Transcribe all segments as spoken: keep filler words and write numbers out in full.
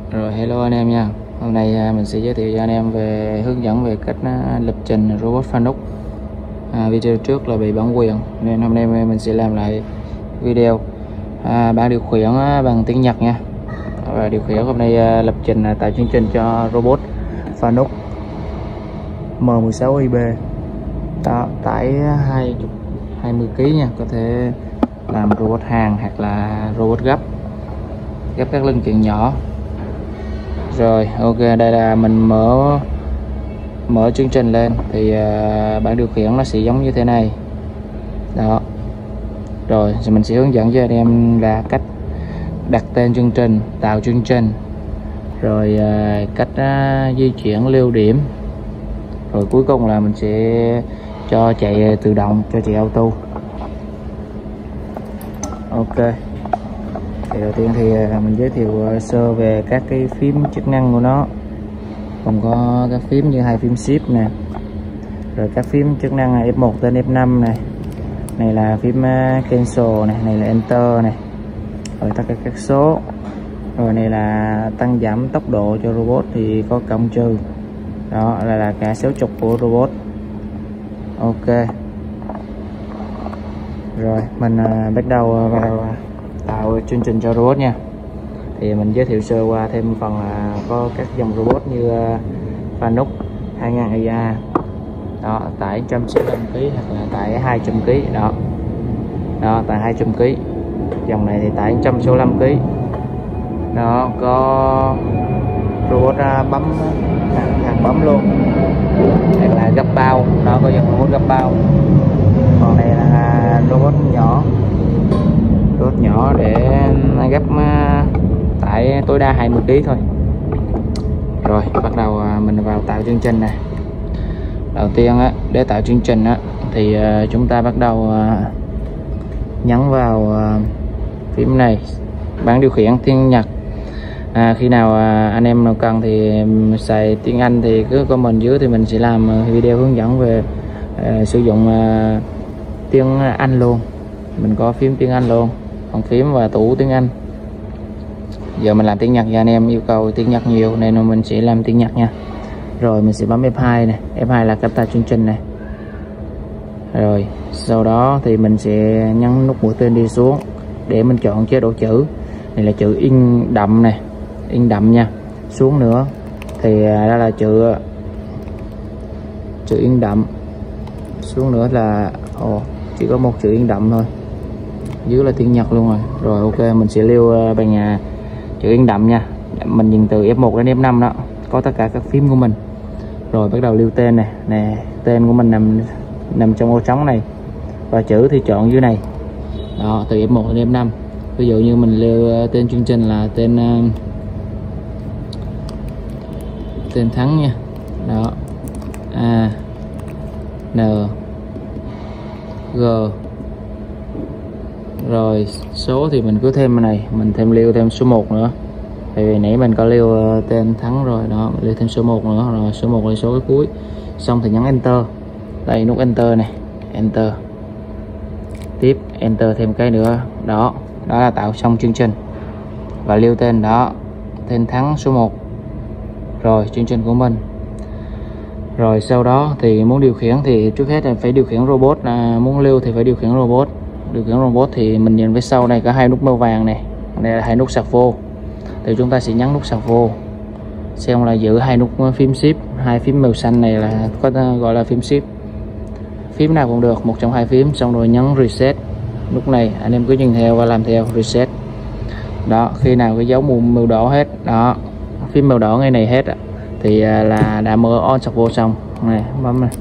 Rồi hello anh em nha. Hôm nay à, mình sẽ giới thiệu cho anh em về hướng dẫn về cách à, lập trình robot Fanuc. À, video trước là bị bản quyền nên hôm nay mình sẽ làm lại video à, bảng điều khiển à, bằng tiếng Nhật nha. Và điều khiển hôm nay à, lập trình à, tạo chương trình cho robot Fanuc M mười sáu i bê. Đó, tải hai mươi ki lô gam nha, có thể làm robot hàng hoặc là robot gấp gấp các linh kiện nhỏ. Rồi ok, đây là mình mở mở chương trình lên thì uh, bảng điều khiển nó sẽ giống như thế này đó. Rồi mình sẽ hướng dẫn cho anh em là cách đặt tên chương trình, tạo chương trình, rồi uh, cách uh, di chuyển lưu điểm, rồi cuối cùng là mình sẽ cho chạy tự động, cho chạy auto. Ok, thì đầu tiên thì mình giới thiệu sơ về các cái phím chức năng của nó. Còn có các phím như hai phím shift nè, rồi các phím chức năng F một đến F năm này, này là phím cancel này, này là enter này, rồi tất cả các số, rồi này là tăng giảm tốc độ cho robot thì có cộng trừ, đó là là cả số trục của robot. Ok, rồi mình bắt đầu vào tạo chương trình cho robot nha. Thì mình giới thiệu sơ qua thêm phần là có các dòng robot như uh, Fanuc hai nghìn i a đó, tải một trăm sáu mươi lăm ki lô gam hoặc là tải hai trăm ki lô gam đó. Đó, tải hai trăm ki lô gam. Dòng này thì tải một trăm sáu mươi lăm ki lô gam. Đó, có robot uh, bấm hàng, hàng bấm luôn, hoặc là gấp bao, nó có dòng robot gấp bao. Còn này là robot nhỏ, robot nhỏ để gấp tải tối đa hai mươi ki lô gam thôi. Rồi bắt đầu mình vào tạo chương trình này. Đầu tiên á, để tạo chương trình á, thì chúng ta bắt đầu nhấn vào phím này, bảng điều khiển tiếng Nhật. À, khi nào anh em nào cần thì xài tiếng Anh thì cứ comment dưới thì mình sẽ làm video hướng dẫn về uh, sử dụng uh, tiếng Anh luôn. Mình có phím tiếng Anh luôn, bàn phím và tủ tiếng Anh. Giờ mình làm tiếng Nhật, và anh em yêu cầu tiếng Nhật nhiều nên mình sẽ làm tiếng Nhật nha. Rồi mình sẽ bấm F hai này, F hai là cách tạo chương trình này. Rồi sau đó thì mình sẽ nhấn nút mũi tên đi xuống để mình chọn chế độ chữ. Này là chữ in đậm này, in đậm nha. Xuống nữa thì đó là chữ chữ in đậm. Xuống nữa là ồ, chỉ có một chữ in đậm thôi, dưới là tiếng Nhật luôn rồi. Rồi ok, mình sẽ lưu bằng nhà chữ in đậm nha. Mình nhìn từ F một đến F năm đó, có tất cả các phím của mình. Rồi bắt đầu lưu tên này, nè tên của mình nằm nằm trong ô trống này, và chữ thì chọn dưới này. Đó, từ F một đến F năm. Ví dụ như mình lưu tên chương trình là tên tên Thắng nha. Đó, A N G. Rồi số thì mình cứ thêm này, mình thêm lưu thêm số một nữa. Tại vì nãy mình có lưu tên Thắng rồi đó, mình lưu thêm số một nữa. Rồi số một là số cái cuối. Xong thì nhấn enter. Đây nút enter này, enter. Tiếp enter thêm cái nữa. Đó, đó là tạo xong chương trình. Và lưu tên đó, tên Thắng số một. Rồi chương trình của mình. Rồi sau đó thì muốn điều khiển thì trước hết là phải điều khiển robot. À, muốn lưu thì phải điều khiển robot. Điều khiển robot thì mình nhìn phía sau này có hai nút màu vàng này, đây là hai nút sạc vô. Thì chúng ta sẽ nhấn nút sạc vô, xem là giữ hai nút phím shift. Hai phím màu xanh này là có gọi là phím shift. Phím nào cũng được, một trong hai phím. Xong rồi nhấn reset. Lúc này anh em cứ nhìn theo và làm theo reset. Đó, khi nào cái dấu màu, màu đỏ hết đó, phím màu đỏ ngay này hết thì là đã mở on sạc vô xong này, bấm này.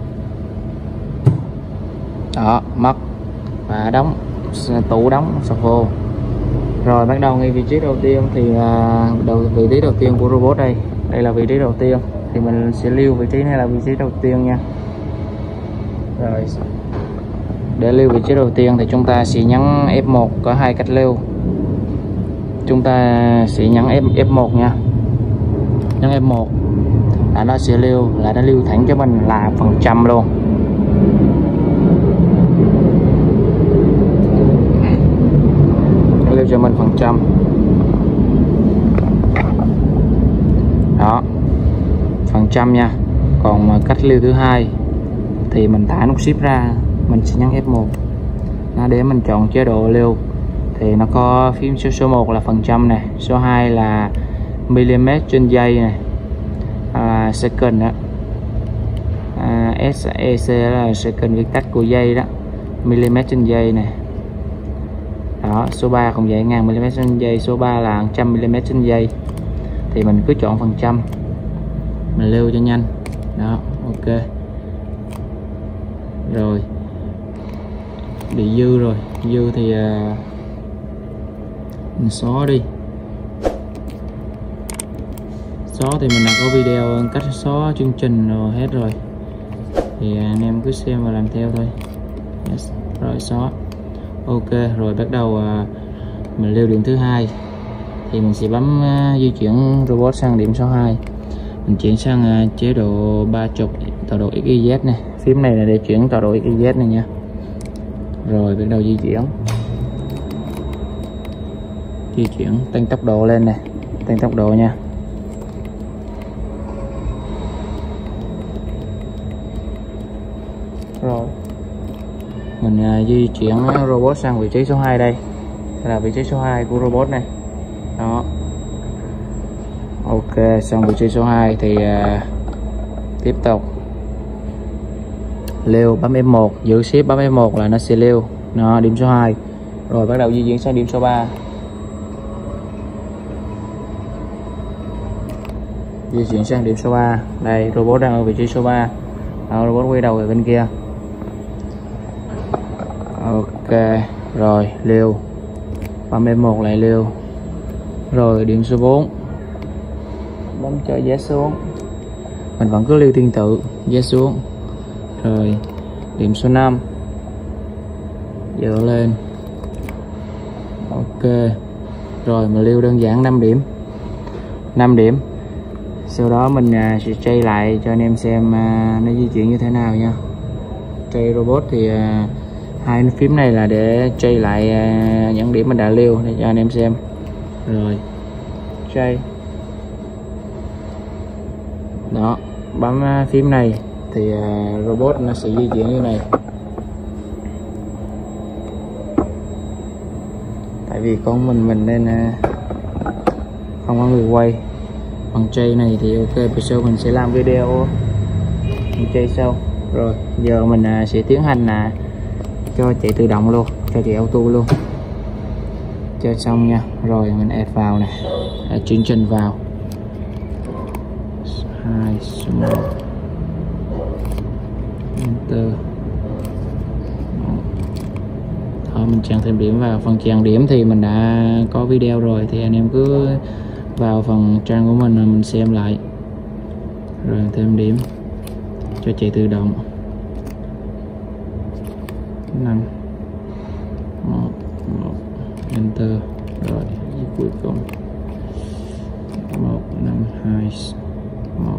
Đó, mất và đóng tủ đóng sạc vô. Rồi bắt đầu ngay vị trí đầu tiên thì uh, đầu vị trí đầu tiên của robot đây, đây là vị trí đầu tiên thì mình sẽ lưu vị trí này là vị trí đầu tiên nha. Rồi để lưu vị trí đầu tiên thì chúng ta sẽ nhấn F một, có hai cách lưu. Chúng ta sẽ nhấn F, F một nha, nhấn F một là nó sẽ lưu, là nó lưu thẳng cho mình là phần trăm luôn. Lưu cho mình phần trăm. trăm nha. Còn mà cách lưu thứ hai thì mình thả nút ship ra, mình sẽ nhấn F một nó để mình chọn chế độ lưu. Thì nó có phím số số một là phần trăm này, số hai là mm trên giây này, à, second đó, à, sec là second viết tắt của giây đó, mm trên giây này. Đó, số ba cũng vậy, ngàn mm trên giây, số ba là một trăm mm trên giây. Thì mình cứ chọn phần trăm, mình lưu cho nhanh. Đó, ok. Rồi bị dư rồi, dư thì uh, mình xóa đi. Xóa thì mình đã có video cách xóa chương trình rồi hết rồi, thì anh em cứ xem và làm theo thôi. Yes. Rồi xóa. Ok, rồi bắt đầu uh, mình lưu điểm thứ hai thì mình sẽ bấm uh, di chuyển robot sang điểm số hai. Mình chuyển sang uh, chế độ ba mươi tọa độ ích y dét này. Phím này là để chuyển tọa độ ích y dét này nha. Rồi bắt đầu di chuyển. Di chuyển tăng tốc độ lên này, tăng tốc độ nha. Rồi mình uh, di chuyển robot sang vị trí số hai đây. Đây là vị trí số hai của robot này. Đó. Ok, sang vị trí số hai thì uh, tiếp tục lưu, bấm F một, giữ ship bấm F một là nó sẽ lưu. Nó điểm số hai. Rồi bắt đầu di chuyển sang điểm số ba. Di chuyển sang điểm số ba. Đây, robot đang ở vị trí số ba. Đó, robot quay đầu về bên kia. Ok, rồi lưu, bấm F một lại lưu. Rồi điểm số bốn, bấm cho Z xuống. Mình vẫn cứ lưu tương tự, Z xuống. Rồi điểm số năm, dựa lên. Ok, rồi mình lưu đơn giản năm điểm. năm điểm. Sau đó mình sẽ chơi lại cho anh em xem nó di chuyển như thế nào nha. Chơi robot thì hai phím này là để chơi lại những điểm mình đã lưu để cho anh em xem. Rồi chơi. Đó, bấm phím này thì robot nó sẽ di chuyển như này. Tại vì con mình mình nên không có người quay. Bằng chơi này thì ok, về sau mình sẽ làm video mình chơi sau. Rồi giờ mình sẽ tiến hành là cho chạy tự động luôn, cho chạy auto luôn. Chơi xong nha. Rồi mình add vào này, chuyển trình vào hai số một, enter. Thôi mình chọn thêm điểm vào. Phần chọn điểm thì mình đã có video rồi, thì anh em cứ vào phần trang của mình mình xem lại. Rồi thêm điểm cho chạy tự động. Năm, một, một, enter. Rồi cuối cùng một, năm, hai, một.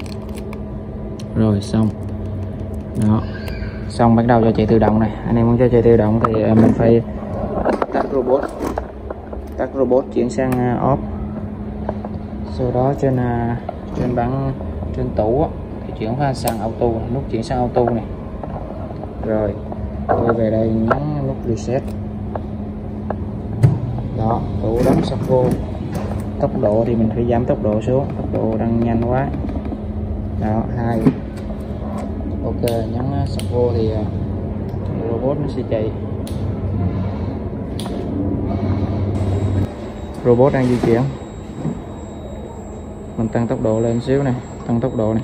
Rồi xong. Đó, xong bắt đầu cho chạy tự động này. Anh em muốn cho chạy tự động thì mình phải tắt robot, tắt robot chuyển sang off. Sau đó trên trên bảng trên tủ thì chuyển sang auto, nút chuyển sang auto này. Rồi quay về đây nhấn nút reset. Đó, tủ đóng sắp vô. Tốc độ thì mình phải giảm tốc độ xuống, tốc độ đang nhanh quá. Đó, hai. Ok, nhấn sắp vô thì robot nó sẽ chạy. Robot đang di chuyển. Mình tăng tốc độ lên xíu này, tăng tốc độ này.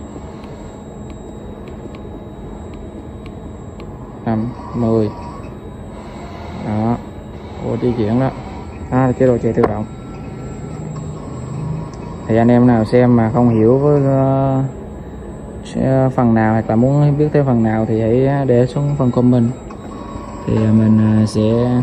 Năm, mười. Đó, robot di chuyển đó. Đó là chế độ chạy tự động. Thì anh em nào xem mà không hiểu với uh, phần nào hoặc là muốn biết thêm phần nào thì hãy để xuống phần comment, thì mình sẽ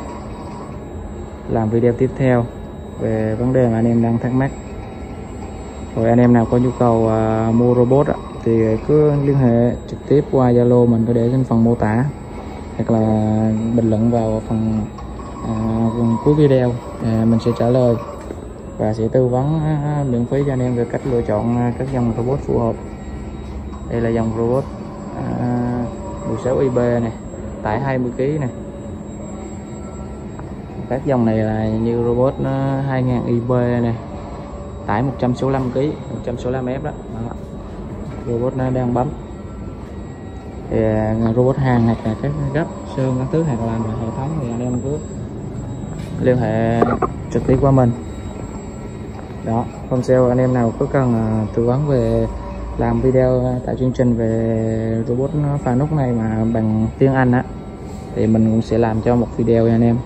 làm video tiếp theo về vấn đề mà anh em đang thắc mắc. Rồi anh em nào có nhu cầu uh, mua robot á, thì cứ liên hệ trực tiếp qua Zalo mình, có để trên phần mô tả hoặc là bình luận vào phần uh, cuối video, uh, mình sẽ trả lời. và sẽ tư vấn miễn phí cho anh em về cách lựa chọn các dòng robot phù hợp. Đây là dòng robot à, mười sáu i bê này, tải hai mươi ki lô gam này. Các dòng này là như robot hai nghìn i bê này, tải một trăm sáu mươi lăm ki lô gam, một trăm sáu mươi lăm ép đó. Đó. Robot nó đang bấm. Thì robot hàng hoặc là các gấp sơn các thứ hoặc làm hệ thống thì anh em cứ liên hệ trực tiếp qua mình. Đó, không sao anh em nào có cần tư vấn về làm video tại chương trình về robot Fanuc này mà bằng tiếng Anh á thì mình cũng sẽ làm cho một video nha anh em.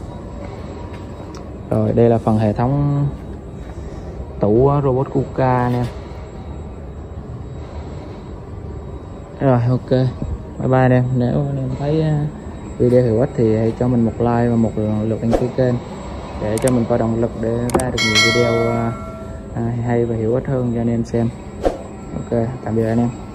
Rồi đây là phần hệ thống tủ robot Kuka anh em. Rồi ok, bye bye anh em. Nếu anh em thấy video hữu ích thì hãy cho mình một like và một lượt đăng ký kênh để cho mình có động lực để ra được nhiều video hay và hữu ích hơn cho anh em xem. Ok, tạm biệt anh em.